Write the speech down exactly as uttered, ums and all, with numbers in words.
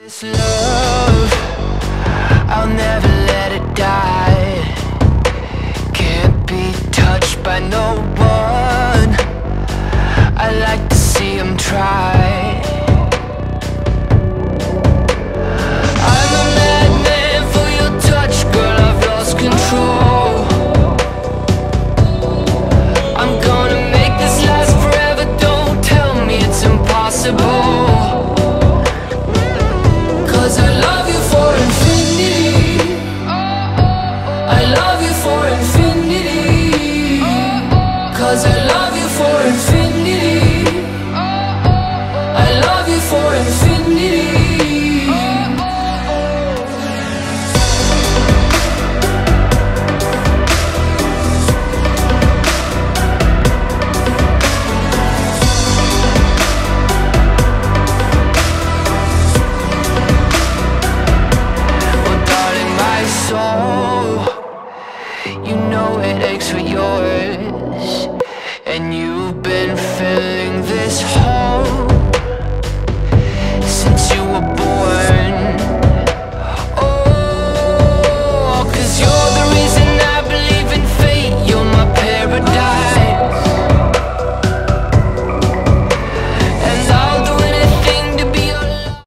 This love, I'll never let it die. Can't be touched by no one. I like to see 'em try.